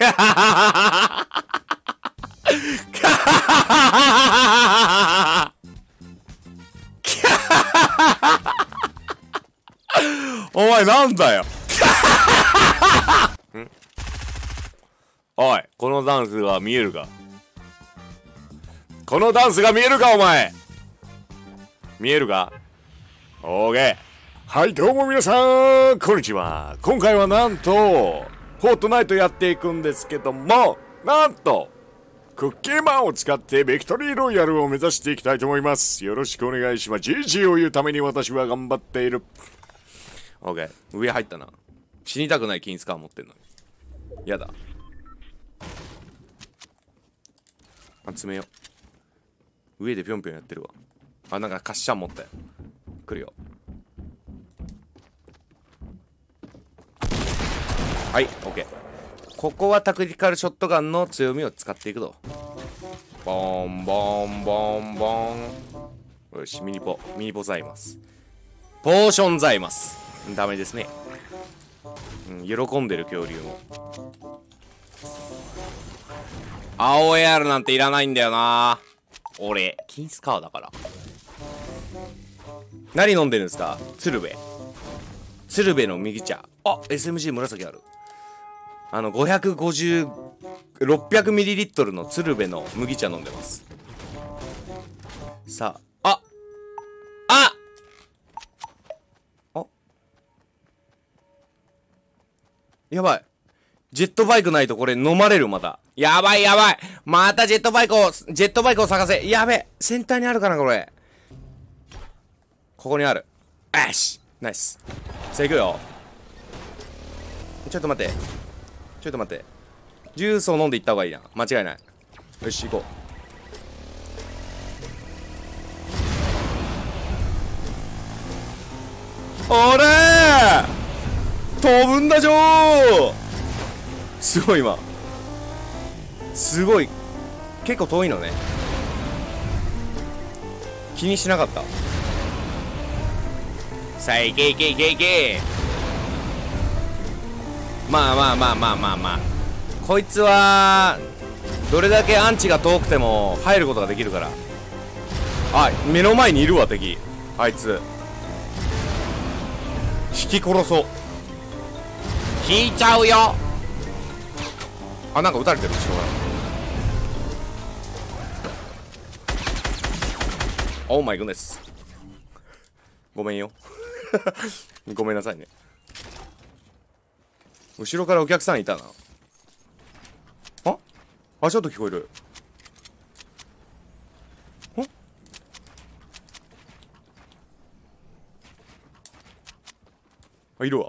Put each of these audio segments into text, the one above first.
お前なんだよ。おい、このダンスが見えるか？このダンスが見えるかお前。見えるか？オーケー。はい、どうも皆さん、こんにちは。今回はなんと、フォートナイトやっていくんですけども、なんと、クッキーマンを使ってビクトリーロイヤルを目指していきたいと思います。よろしくお願いします。GG を言うために私は頑張っている。オーケー。上入ったな。死にたくない金スカー持ってんのに。やだ。詰めよう。上でぴょんぴょんやってるわ。あ、なんかカッシャン持ったよ。来るよ。はい、オッケー。ここはタクティカルショットガンの強みを使っていくと。ボンボンボンボン。よし、ミニポザイマス。ポーションザイマス。ダメですね。喜んでる恐竜も。青 AR なんていらないんだよな。俺、金スカーだから。何飲んでるんですか？鶴瓶の麦茶。あ、SMG 紫ある。600ml の鶴瓶の麦茶飲んでます。さあ、やばい。ジェットバイクないとこれ飲まれるまた。やばい。またジェットバイクを探せ。やべえ。先端にあるかなこれ。ここにある。よし。ナイス。さあ行くよ。ちょっと待って。ジュースを飲んでいった方がいいな。間違いない。よし、行こう。あれー飛ぶんだじょー。すごい今。すごい。結構遠いのね。気にしなかった。さあ、いけ。まあ。こいつは、どれだけアンチが遠くても入ることができるから。あ、目の前にいるわ、敵。あいつ。引き殺そう。引いちゃうよ。あ、なんか撃たれてる、後ろから。オーマイグネス。ごめんよ。ごめんなさいね。後ろからお客さんいたな。あ、ちょっと聞こえる。あ、いるわ。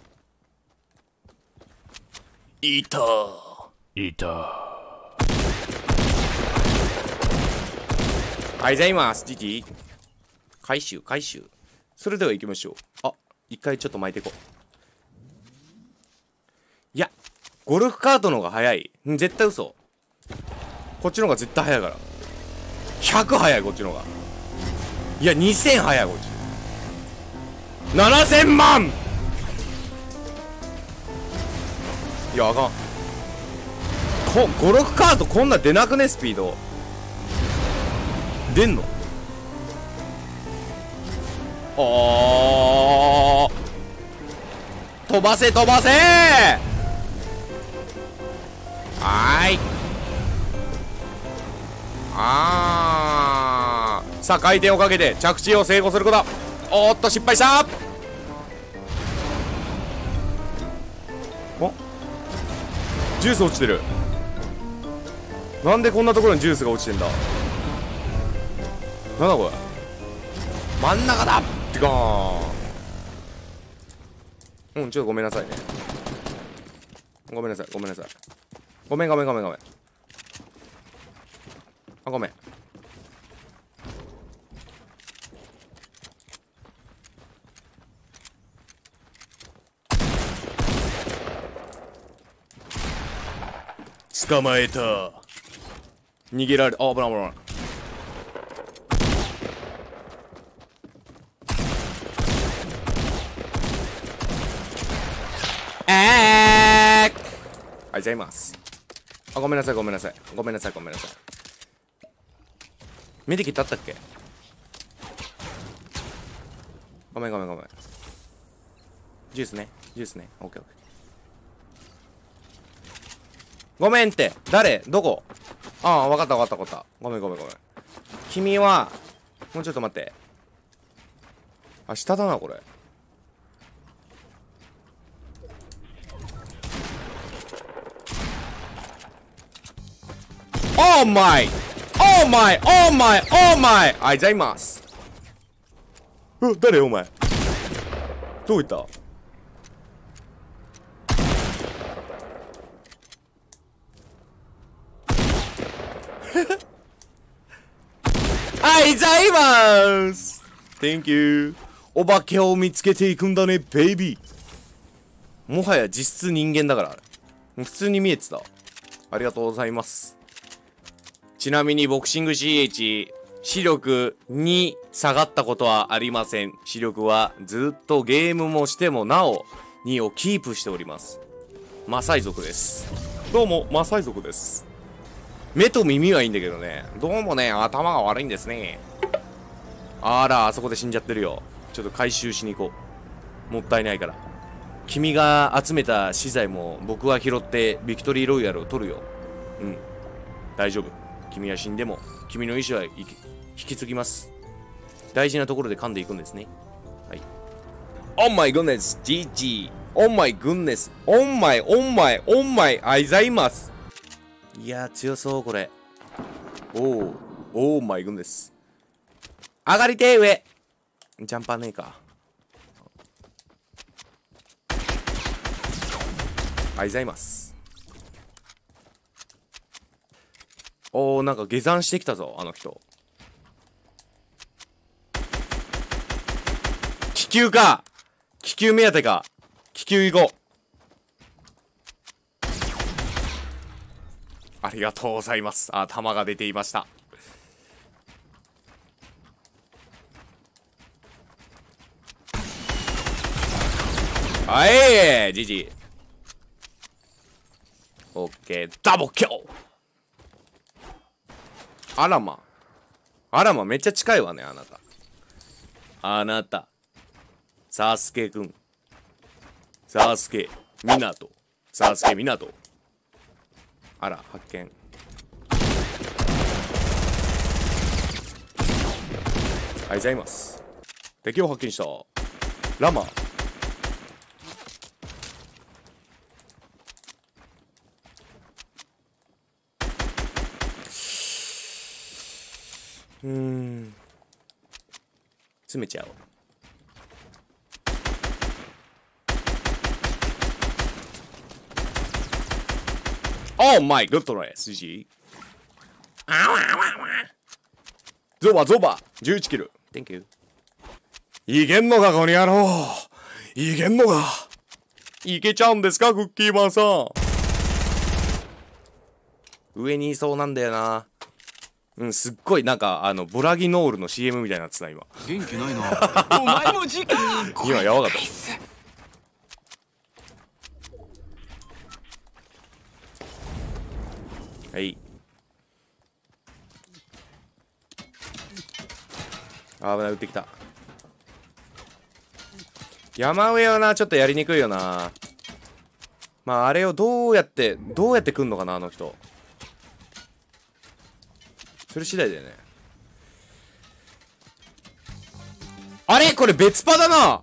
いた。はい、じゃあ今、スティティ。回収。それでは行きましょう。あ、一回ちょっと巻いていこう。いや、ゴルフカートの方が早い。絶対嘘。こっちの方が絶対早いから。100早い、こっちの方が。いや、2000早い、こっち。7000万。いや、あかん。ゴルフカートこんな出なくね、スピード。出んの？飛ばせ。はーい。さあ回転をかけて着地を成功すること。おーっと失敗した。ジュース落ちてる。なんでこんなところにジュースが落ちてんだ。なんだこれ。真ん中だってかー。ちょっとごめんなさいね。ごめんなさい。ごめん。あ、ごめん。捕まえた。逃げられ、あ、危ない。あございます。あ、ごめんなさいごめんなさいごめんなさいごめんなさい。メディキットあったっけ。ごめんごめんごめん。ジュースねジュースね。オッケーオッケー。ごめんって。誰どこ。ああ、わかったわかったわかった。ごめんごめんごめん。君はもうちょっと待って。あ、下だなこれ。オーマイオーマイオーマイオーマイあいざいます。誰お前。どういったあいざいます。 Thank you。 お化けを見つけていくんだねベイビー。もはや実質人間だから普通に見えてた。ありがとうございます。ちなみにボクシング CH 視力に下がったことはありません。視力はずっとゲームもしてもなお2をキープしております。マサイ族です。どうもマサイ族です。目と耳はいいんだけどね、どうもね頭が悪いんですね。あら、あそこで死んじゃってるよ。ちょっと回収しに行こう。もったいないから。君が集めた資材も僕は拾ってビクトリーロイヤルを取るよ。うん、大丈夫。君は死んでも君の意志は引き継ぎます。大事なところで噛んでいくんですね。はい。Oh my goodness GG Oh my goodness Oh my Oh my Oh my あいざいます。いやー強そうこれ。Oh my goodness。上がりてー上。ジャンパーねえか。あいざいます。おー、なんか下山してきたぞあの人。気球か。気球目当てか。気球行こう。ありがとうございます。あ、弾が出ていました。はい、ジジ。オッケー、ダボキョー。あらま。あらま、めっちゃ近いわね、あなた。あなた。サスケくん。サスケ、ミナト。サスケ、ミナト。あら、発見。ありがとうございます。敵を発見した。ラマ。詰めちゃおう。オーマイグッドレス GG。 ゾバゾバ11キル Thank you。 いけんのかこの野郎。いけんのか。いけちゃうんですかクッキーマンさん。上にいそうなんだよな。うん、すっごいなんかボラギノールの CM みたいになってた今。 元気ないな。お前も時間。 今やばかった。はい。危ない、撃ってきた。山上はなちょっとやりにくいよな。まああれをどうやって来んのかなあの人。それ次第だよね。あれこれ別パだな。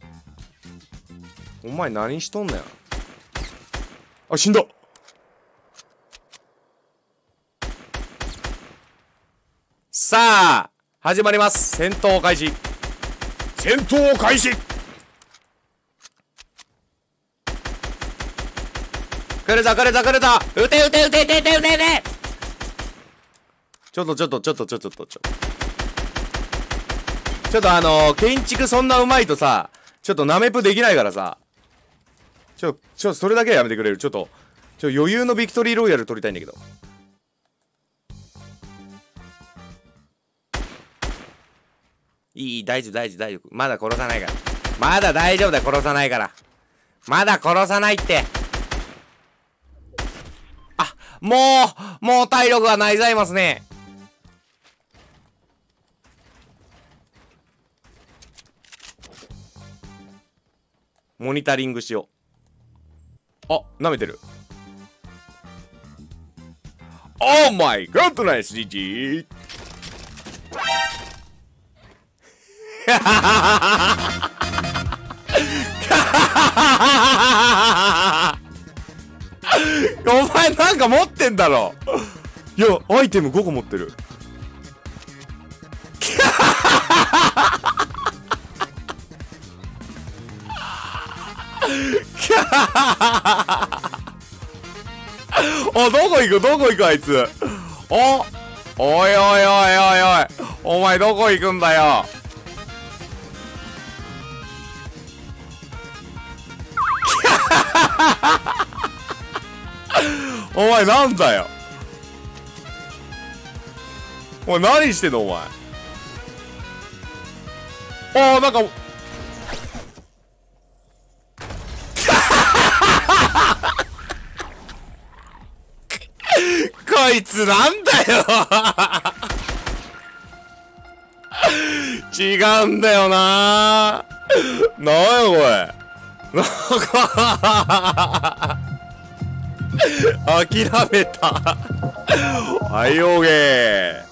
お前何しとんねん。あ、死んだ。さあ始まります。戦闘開始。戦闘開始。来るぞ来るぞ来るぞ。撃て撃て撃て撃て撃て撃て。ちょっと建築そんなうまいとさ、ちょっとナメプできないからさ、それだけはやめてくれる。ちょっと余裕のビクトリーロイヤル取りたいんだけど。いい、大丈夫。まだ殺さないから。まだ大丈夫だよ、殺さないから。まだ殺さないって。 もう体力がないざいますね。モニタリングしよう。あ、舐めてる。 オーマイガッドナイスジジお前なんか持ってんだろ。 いや、アイテム5個持ってる。 お、どこ行くあいつ。おいおいおいおいおい。お前どこ行くんだよ。お前なんだよ。お前何してんのお前。なんかこいつなんだよ。違うんだよな。なんやこれ。諦めた。はい、オーケー。